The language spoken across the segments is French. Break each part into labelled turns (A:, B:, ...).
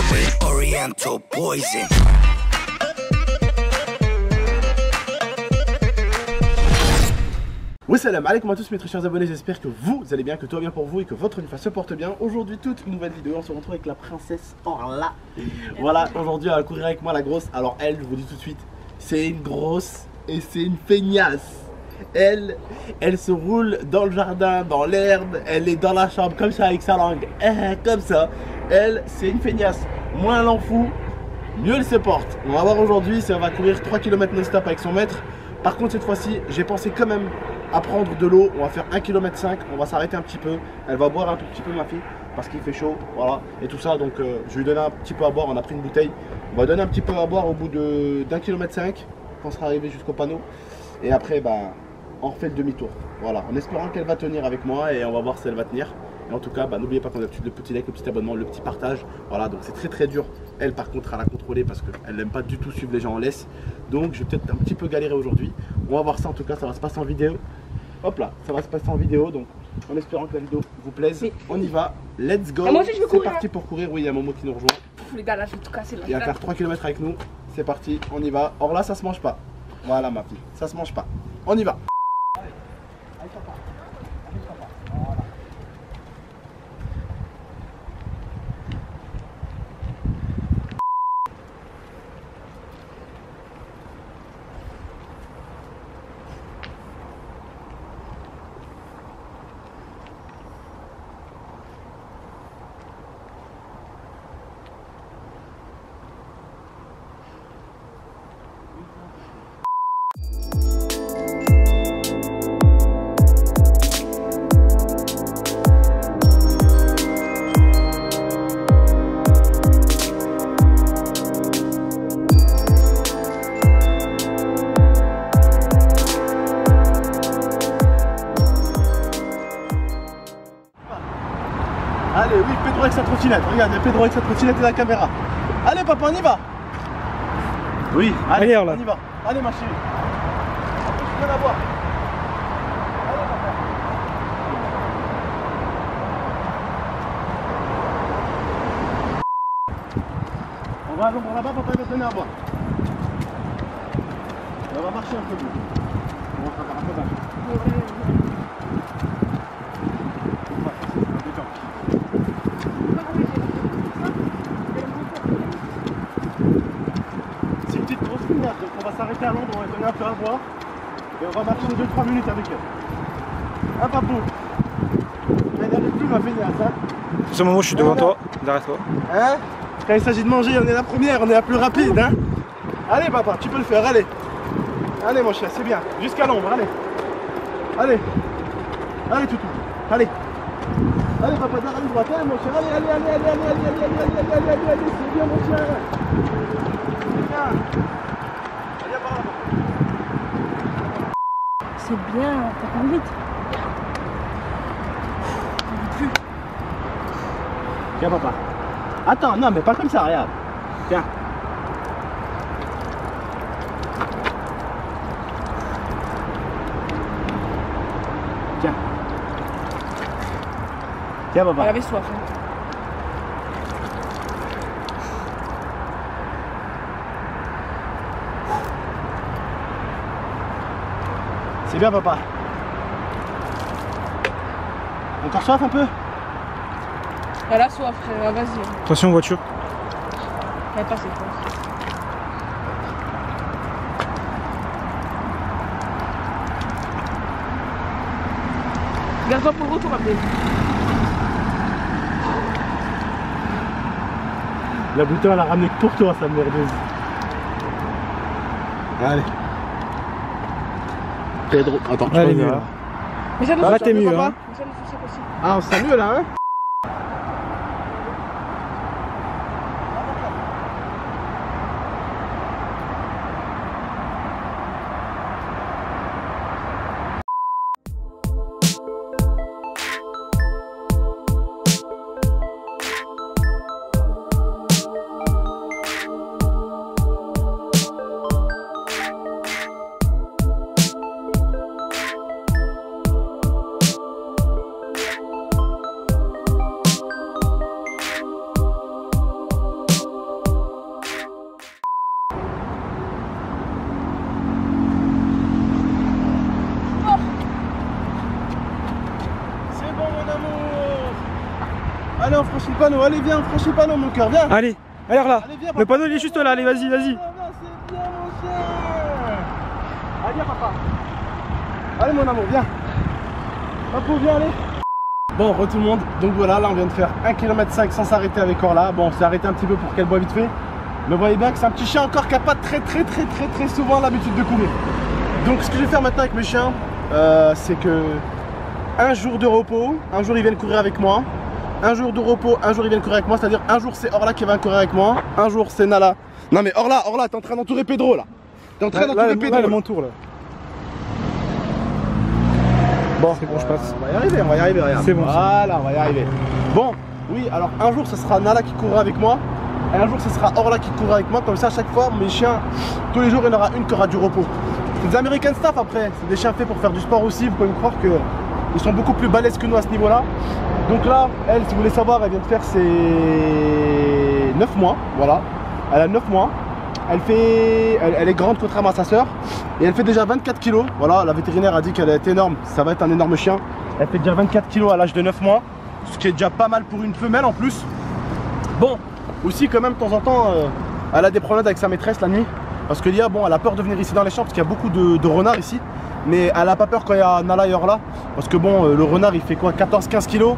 A: Oriental poison.
B: Wassalam alaikum à tous mes très chers abonnés, j'espère que vous allez bien, que tout va bien pour vous et que votre vie se porte bien. Aujourd'hui, toute nouvelle vidéo, on se retrouve avec la princesse Orla. Voilà, aujourd'hui elle va courir avec moi la grosse. Alors elle, je vous dis tout de suite, c'est une grosse et c'est une feignasse. Elle se roule dans le jardin, dans l'herbe, elle est dans la chambre comme ça avec sa langue, comme ça. Elle, c'est une feignasse. Moins elle en fout, mieux elle se porte. On va voir aujourd'hui si elle va courir 3 km non-stop avec son maître. Par contre cette fois-ci, j'ai pensé quand même à prendre de l'eau. On va faire 1,5 km, on va s'arrêter un petit peu. Elle va boire un tout petit peu ma fille, parce qu'il fait chaud, voilà, et tout ça. Donc je vais lui donner un petit peu à boire, on a pris une bouteille. On va donner un petit peu à boire au bout d'1,5 km quand on sera arrivé jusqu'au panneau. Et après, bah, on refait le demi-tour, voilà, en espérant qu'elle va tenir avec moi et on va voir si elle va tenir. Et en tout cas, bah, n'oubliez pas qu'on a l'habitude le petit like, le petit abonnement, le petit partage. Voilà, donc c'est très dur. Elle par contre à la contrôler parce qu'elle n'aime pas du tout suivre les gens en laisse. Donc je vais peut-être un petit peu galérer aujourd'hui. On va voir ça, en tout cas ça va se passer en vidéo. Hop là, ça va se passer en vidéo, donc en espérant que la vidéo vous plaise. Mais... on y va, let's go. C'est parti pour courir, oui il y a Momo qui nous rejoint.
C: Les gars là je vais tout casser là.
B: Il va faire 3 km avec nous, c'est parti, on y va. Or là ça se mange pas. Voilà ma fille, ça se mange pas. On y va. Allez papa, allez papa, voilà. Allez, oui, Pedro avec sa trottinette. Regarde, il y a Pedro avec sa trottinette et la caméra. Allez, papa, on y va. Oui, allez, on y va. Allez, ma chérie. Je viens la voir. Allez, papa. On va à l'ombre là-bas, papa, il va te donner à boire. On va marcher un peu mieux. On va faire un peu d'âge. Donc on va s'arrêter à l'ombre, on va lui donner un peu à boire et on va marcher 2-3 minutes avec elle. Hein papou? Elle n'arrive plus ma feignasse, hein?
D: À ce moment je suis devant toi, derrière toi.
B: Hein? Quand il s'agit de manger, on est la première, on est la plus rapide, hein? Allez papa, tu peux le faire, allez. Allez mon cher, c'est bien, jusqu'à l'ombre, allez. Allez. Allez toutou, allez. Allez papa, derrière la droite, allez mon cher, allez, c'est bien mon cher. C'est bien.
C: C'est bien, t'as pas envie. Plus.
B: Tiens papa. Attends, non mais pas comme ça, regarde. Tiens. Tiens. Tiens papa.
C: Elle avait soif. Hein.
B: C'est bien papa. Encore soif un peu?
C: Elle a soif, vas-y.
D: Attention voiture.
C: Elle est passée, je pense. Garde-toi pour le retour, Abdel.
B: La bouteille elle a ramené que pour toi sa merdeuse. Allez. Pedro, attends, tu
D: allez,
B: peux
D: mieux
B: là.
C: Mais ça nous
D: Là t'es mieux hein.
B: Ah on sent mieux là hein. on franchit le panneau. Allez, viens, on franchit le panneau, mon cœur, viens.
D: Allez, alors là.
B: Allez, viens,
D: Le panneau il est juste là, allez, vas-y, vas-y.
B: C'est bien, mon chien. Allez, viens, papa. Allez, mon amour, viens. Papa, viens, allez. Bon, re tout le monde. Donc voilà, là, on vient de faire 1,5 km sans s'arrêter avec Orla. Bon, on s'est arrêté un petit peu pour qu'elle boive vite fait. Mais vous voyez bien que c'est un petit chien encore qui n'a pas très souvent l'habitude de courir. Donc, ce que je vais faire maintenant avec mes chiens, c'est que un jour de repos, un jour ils viennent courir avec moi. Un jour de repos, un jour ils viennent courir avec moi. C'est-à-dire un jour c'est Orla qui va courir avec moi. Un jour c'est Nala. Non mais Orla, t'es en train d'entourer Pedro là. T'es en train d'entourer Pedro.
D: Là, mon tour là. Bon, c'est bon, je passe.
B: On va y arriver, regarde.
D: C'est bon.
B: Voilà, on va y arriver. Bon, oui, alors un jour ce sera Nala qui courra avec moi. Et un jour ce sera Orla qui courra avec moi. Comme ça, à chaque fois, mes chiens, tous les jours, il y en aura une qui aura du repos. C'est des American Staff après. C'est des chiens faits pour faire du sport aussi. Vous pouvez me croire qu'ils sont beaucoup plus balèzes que nous à ce niveau-là. Donc là, elle, si vous voulez savoir, elle vient de faire ses 9 mois. Voilà. Elle a 9 mois. Elle est grande contrairement à sa sœur. Et elle fait déjà 24 kg. Voilà, la vétérinaire a dit qu'elle est énorme. Ça va être un énorme chien. Elle fait déjà 24 kg à l'âge de 9 mois. Ce qui est déjà pas mal pour une femelle en plus. Bon, aussi quand même de temps en temps, elle a des problèmes avec sa maîtresse la nuit. Parce que Lia, bon, elle a peur de venir ici dans les champs parce qu'il y a beaucoup de renards ici. Mais elle a pas peur quand il y a Nala et Orla. Parce que bon, le renard il fait quoi, 14-15 kg.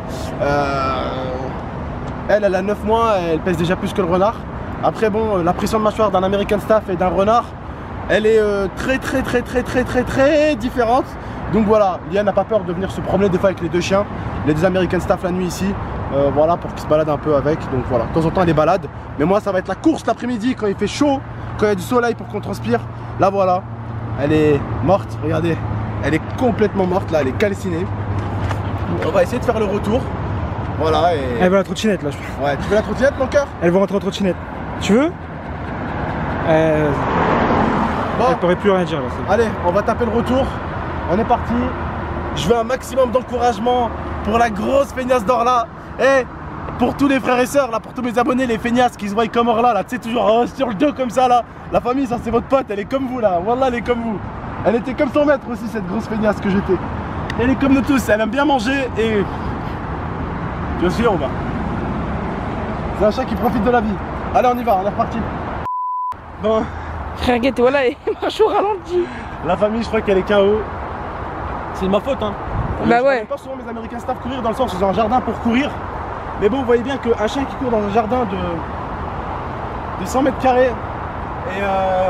B: Elle a 9 mois, elle pèse déjà plus que le renard. Après bon, la pression de mâchoire d'un American Staff et d'un renard, elle est très différente. Donc voilà, Lia n'a pas peur de venir se promener des fois avec les deux chiens. Il y a des American Staff la nuit ici. Voilà, pour qu'ils se baladent un peu avec. Donc voilà, de temps en temps elle les balade. Mais moi ça va être la course l'après-midi quand il fait chaud, quand il y a du soleil pour qu'on transpire. Là voilà, elle est morte, regardez. Elle est complètement morte là, elle est calcinée. On va essayer de faire le retour. Voilà et...
D: Elle veut la trottinette là, je pense.
B: Ouais, tu veux la trottinette mon cœur?
D: Elle veut rentrer en trottinette. Tu veux?
B: Bon.
D: Elle pourrait plus rien dire là.
B: Allez, on va taper le retour. On est parti. Je veux un maximum d'encouragement pour la grosse feignasse d'Orla. Et pour tous les frères et sœurs, là, pour tous mes abonnés, les feignasses qui se voient comme Orla, là, tu sais, toujours sur le dos comme ça, là. La famille, ça c'est votre pote, elle est comme vous, là. Wallah, elle est comme vous. Elle était comme son maître aussi, cette grosse feignasse que j'étais. Elle est comme nous tous, elle aime bien manger et... Bien sûr, on va. C'est un chat qui profite de la vie. Allez, on y va, on est reparti. Bon.
C: Regarde, voilà, il marche au ralenti.
B: La famille, je crois qu'elle est KO. C'est de ma faute, hein.
C: Bah
B: je
C: ouais.
B: ne pas souvent mes American Staff courir dans le sens où ils ont un jardin pour courir. Mais bon, vous voyez bien qu'un chien qui court dans un jardin de 100 mètres carrés et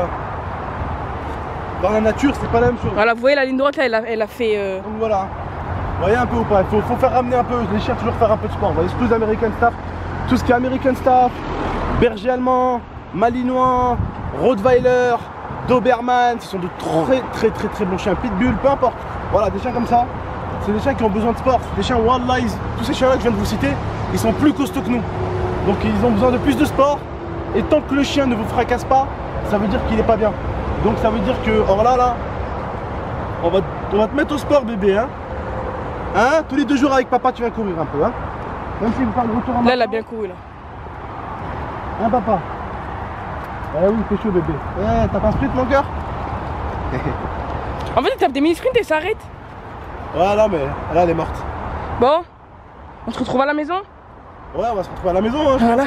B: dans la nature, c'est pas la même chose.
C: Voilà, vous voyez la ligne droite là, elle a fait.
B: Donc voilà. Vous voyez un peu ou pas? Il faut faire ramener un peu, les chiens toujours faire un peu de sport. Vous voyez, c'est tous American Staff. Tout ce qui est American Staff, berger allemand, malinois, rottweiler, doberman, ce sont de très bons chiens. Pitbull, peu importe. Voilà, des chiens comme ça, c'est des chiens qui ont besoin de sport. Des chiens wildlife, tous ces chiens-là que je viens de vous citer, ils sont plus costauds que nous. Donc ils ont besoin de plus de sport. Et tant que le chien ne vous fracasse pas, ça veut dire qu'il n'est pas bien. Donc ça veut dire que, or là, on va te mettre au sport bébé, hein. Hein? Tous les 2 jours avec papa, tu viens courir un peu, hein. Même si vous parlez de retour en
C: Là, elle a bien couru là.
B: Hein papa? Eh oui, c'est chaud bébé. Eh, t'as pas un sprint mon cœur?
C: En fait, elle tape des mini-sprints et s'arrête.
B: Voilà, mais là elle est morte.
C: Bon, on se retrouve à la maison?
B: Ouais, on va se retrouver à la maison, hein.
C: Voilà.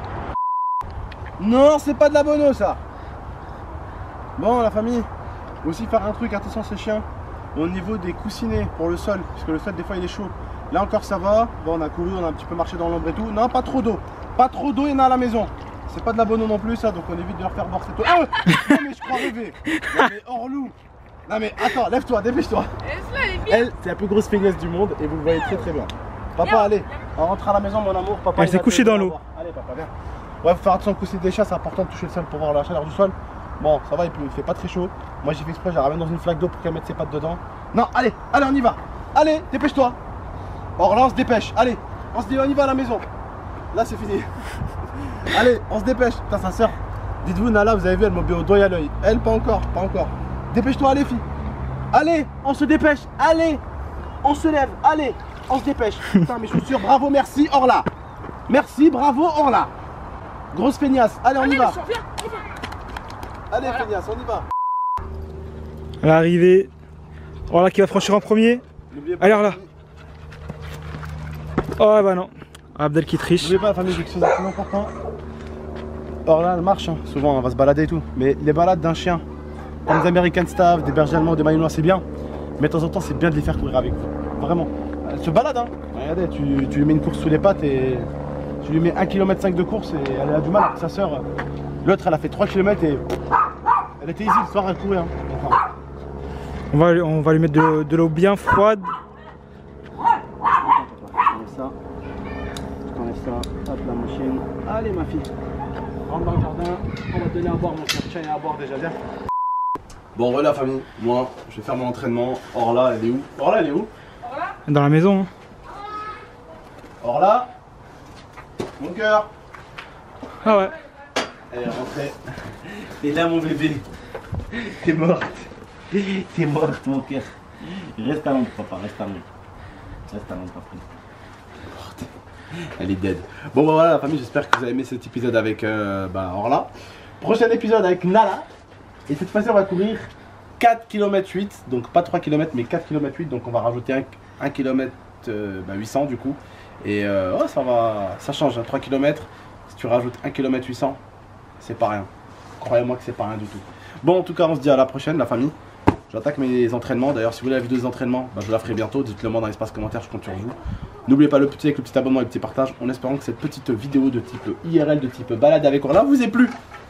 B: Non, c'est pas de la bono ça. Bon, la famille, aussi faire un truc, attention ces chiens, au niveau des coussinets pour le sol, parce que le sol des fois il est chaud. Là encore ça va, bon on a couru, on a un petit peu marché dans l'ombre et tout. Non, pas trop d'eau, pas trop d'eau, il y en a à la maison. C'est pas de la bono non plus ça, donc on évite de leur faire boire cette eau. Ah ouais. Non mais je crois rêver. Non mais Orlou. Non mais attends, lève-toi, dépêche-toi. Elle, c'est la plus grosse feignasse du monde et vous le voyez très bien. Papa, allez, on rentre à la maison mon amour. Papa,
D: elle s'est couchée dans l'eau.
B: Allez papa, viens. Ouais, faut faire attention au coussin des chats, c'est important de toucher le sol pour voir la chaleur du sol. Bon, ça va, il fait pas très chaud. Moi j'ai fait exprès, je la ramène dans une flaque d'eau pour qu'elle mette ses pattes dedans. Non, allez, on y va. Allez, dépêche-toi. Or là on se dépêche, allez, on se dit on y va à la maison. Là c'est fini. Allez, on se dépêche. Putain, sa soeur, dites-vous Nala, vous avez vu, elle m'a au doigt et à l'œil. Elle, pas encore. Dépêche-toi, allez fille. Allez, on se dépêche, allez. On se lève, allez, on se dépêche. Putain, mes chaussures, bravo, merci, Orla. Merci, bravo, Orla. Grosse feignasse, allez, on y va. Allez, feignasse, on y va.
D: À l'arrivée, Orla qui va franchir en premier. Allez, Orla. Oh bah non. Abdel qui triche.
B: N'oubliez pas la famille, quelque chose de plus important. Or là, elle marche, hein. Souvent on va se balader et tout. Mais les balades d'un chien, comme des American Staff, des bergers allemands, des malinois, c'est bien. Mais de temps en temps, c'est bien de les faire courir avec vous. Vraiment. Elle se balade, hein. Regardez, tu lui mets une course sous les pattes et tu lui mets 1,5 km de course et elle a du mal avec sa soeur. L'autre, elle a fait 3 km et elle était ici le soir à courir. Hein. Enfin.
D: On va lui mettre de l'eau bien froide.
B: Je connais ça. Hop, la machine. Allez, ma fille. Rentre dans le jardin. On va te donner à boire, mon cher. Tiens, il y a à boire déjà, viens. Bon, voilà, famille. Moi, je vais faire mon entraînement. Orla, elle est où? Orla, elle est où?
D: Dans la maison. Hein.
B: Orla. Mon cœur.
D: Ah ouais.
B: Elle est rentrée. Et là, mon bébé. T'es morte. T'es morte, mon cœur. Reste à l'ombre, papa. Reste à l'ombre. Reste à l'ombre, papa. Morte. Elle est dead. Bon, bah voilà, la famille. J'espère que vous avez aimé cet épisode avec Orla. Prochain épisode avec Nala. Et cette fois-ci, on va courir 4 km 8. Donc, pas 3 km, mais 4 km 8. Donc, on va rajouter 1 km 800 du coup. Et oh, ça change, hein, 3 km, si tu rajoutes 1 km 800, c'est pas rien. Croyez-moi que c'est pas rien du tout. Bon, en tout cas, on se dit à la prochaine, la famille. J'attaque mes entraînements. D'ailleurs, si vous voulez la vidéo des entraînements, je la ferai bientôt. Dites-le moi dans l'espace commentaire, je compte sur vous. N'oubliez pas le petit abonnement et le petit partage, en espérant que cette petite vidéo de type IRL, de type balade avec Orla vous ait plu.